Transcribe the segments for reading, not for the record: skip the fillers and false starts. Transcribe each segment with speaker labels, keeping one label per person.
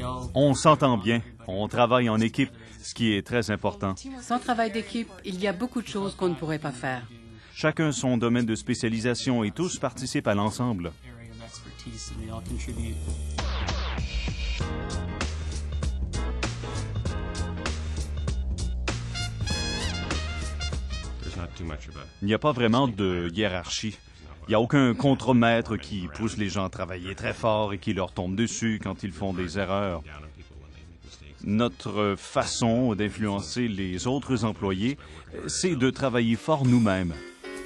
Speaker 1: On s'entend bien, on travaille en équipe, ce qui est très important.
Speaker 2: Sans travail d'équipe, il y a beaucoup de choses qu'on ne pourrait pas faire.
Speaker 1: Chacun son domaine de spécialisation et tous participent à l'ensemble. Il n'y a pas vraiment de hiérarchie. Il n'y a aucun contremaître qui pousse les gens à travailler très fort et qui leur tombe dessus quand ils font des erreurs. Notre façon d'influencer les autres employés, c'est de travailler fort nous-mêmes.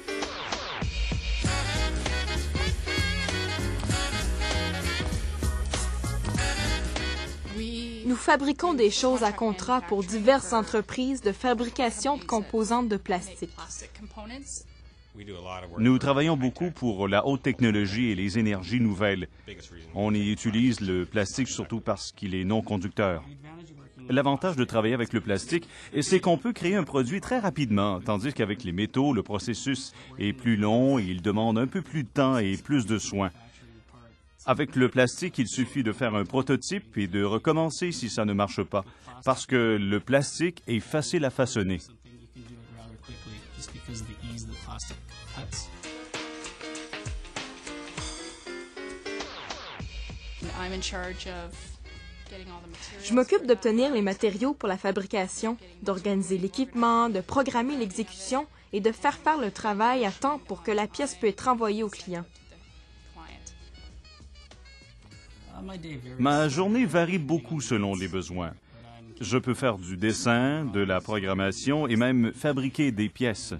Speaker 3: Nous fabriquons des choses à contrat pour diverses entreprises de fabrication de composantes de plastique.
Speaker 1: Nous travaillons beaucoup pour la haute technologie et les énergies nouvelles. On y utilise le plastique surtout parce qu'il est non conducteur. L'avantage de travailler avec le plastique, c'est qu'on peut créer un produit très rapidement, tandis qu'avec les métaux, le processus est plus long et il demande un peu plus de temps et plus de soins. Avec le plastique, il suffit de faire un prototype et de recommencer si ça ne marche pas, parce que le plastique est facile à façonner.
Speaker 3: Je m'occupe d'obtenir les matériaux pour la fabrication, d'organiser l'équipement, de programmer l'exécution et de faire le travail à temps pour que la pièce puisse être envoyée au client.
Speaker 1: Ma journée varie beaucoup selon les besoins. Je peux faire du dessin, de la programmation et même fabriquer des pièces.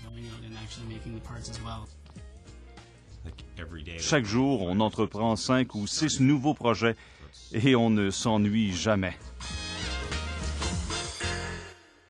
Speaker 1: Chaque jour, on entreprend 5 ou 6 nouveaux projets et on ne s'ennuie jamais.